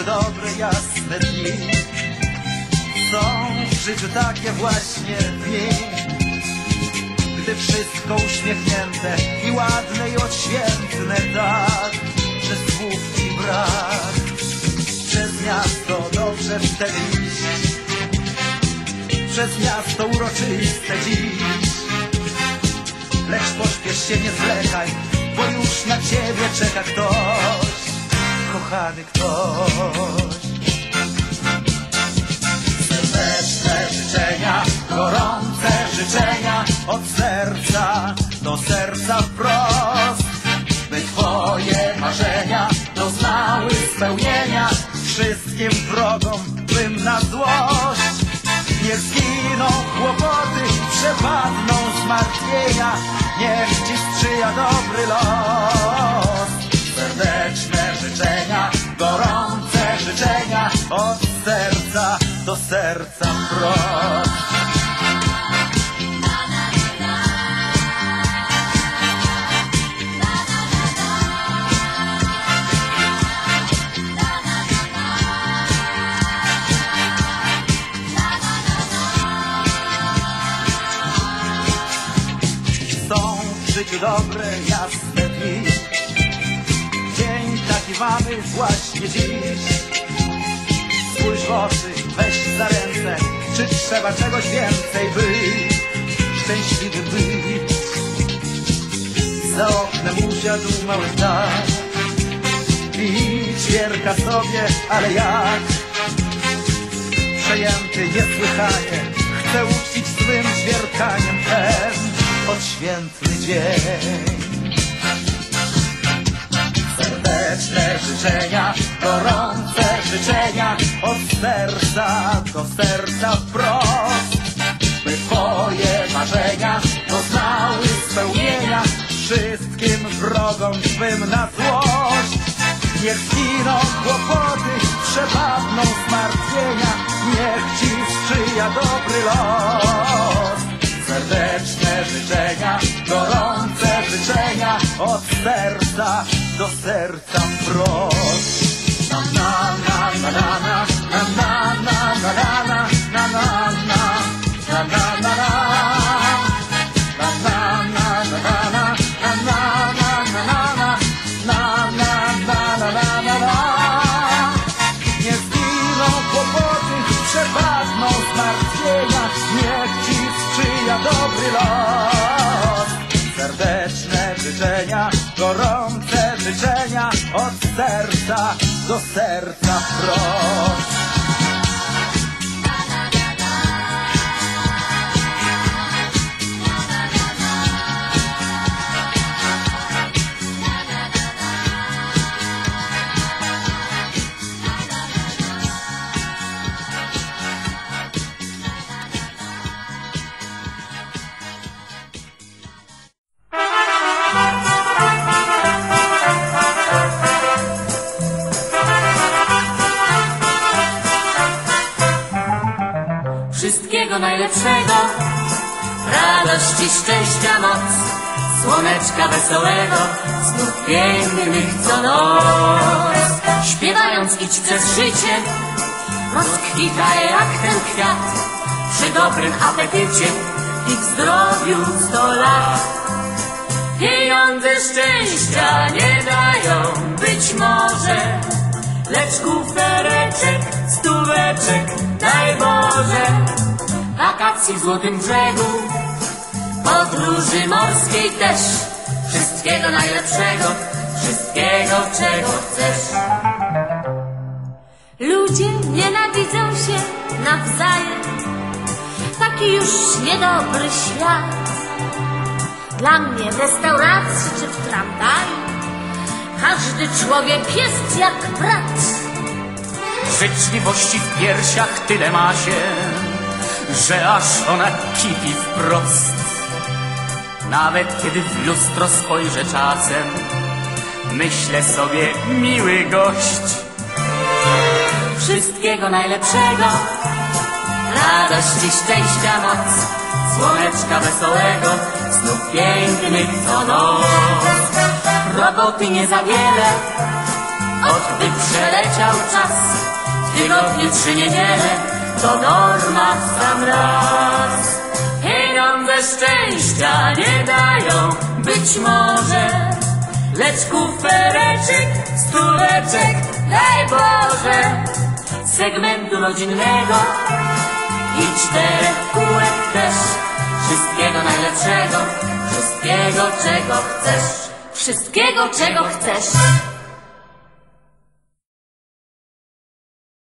dobre, jasne dni. Są w życiu takie właśnie dni, gdy wszystko uśmiechnięte i ładne i odświętne, tak, że słów i brak. Przez miasto dobrze wtedy iść, przez miasto uroczyste dziś. Lecz pośpiesz się, nie zwlekaj, bo już na ciebie czeka ktoś, kochany ktoś. Serdeczne życzenia, gorące życzenia, od serca do serca wprost, by twoje marzenia doznały spełnienia. Wszystkim wrogom bym na złość, niech zginą kłopoty, przepadną zmartwienia, niech ci sprzyja dobry los. Serdeczne życzenia, gorące życzenia, od serca do serca wprost. Są w życiu dobre, jasne dni, dzień taki mamy właśnie dziś. Spójrz w oczy, weź za ręce, czy trzeba czegoś więcej, by szczęśliwym być? Za oknem usiadł mały ptak i ćwierka sobie, ale jak przejęty niesłychanie chce uczcić swym ćwierkaniem ten odświętny dzień. Serdeczne życzenia, gorące życzenia, od serca do serca wprost, by twoje marzenia doznały spełnienia. Wszystkim wrogom swym na złość, niech zginą kłopoty, przepadną zmartwienia, niech ci sprzyja dobry los. Serdeczne życzenia, gorące życzenia, od serca do serca wprost. Na na na na na na na na na na na na na na na na na. Nie zginą kłopoty, przepadną zmartwienia, niech ci sprzyja dobry los. Serdeczne życzenia, gorące życzenia, od serca do serca wprost. Wszystkiego najlepszego, radości, szczęścia, moc, słoneczka wesołego, snów pięknych co noc. Śpiewając idź przez życie, rozkwitaj jak ten kwiat, przy dobrym apetycie i w zdrowiu 100 lat. Pieniądze szczęścia nie dają być może, lecz kufereczek, stóweczek, daj Boże. Wakacji w Złotym Brzegu, podróży morskiej też, wszystkiego najlepszego, wszystkiego czego chcesz. Ludzie nienawidzą się nawzajem, taki już niedobry świat. Dla mnie w restauracji czy w tramwaju każdy człowiek jest jak brat. Życzliwości w piersiach tyle ma się, że aż ona kipi wprost. Nawet kiedy w lustro spojrzę czasem, myślę sobie, miły gość. Wszystkiego najlepszego, radości, szczęścia, moc, słoneczka wesołego, snów pięknych co noc. Roboty nie za wiele, choćby przeleciał czas. W tygodniu 3 niedziele to norma w sam raz. Pieniądze szczęścia nie dają, być może, lecz kufereczek, stuleczek, daj Boże, segmentu rodzinnego i 4 kółek też. Wszystkiego najlepszego, wszystkiego czego chcesz, Wszystkiego, czego chcesz.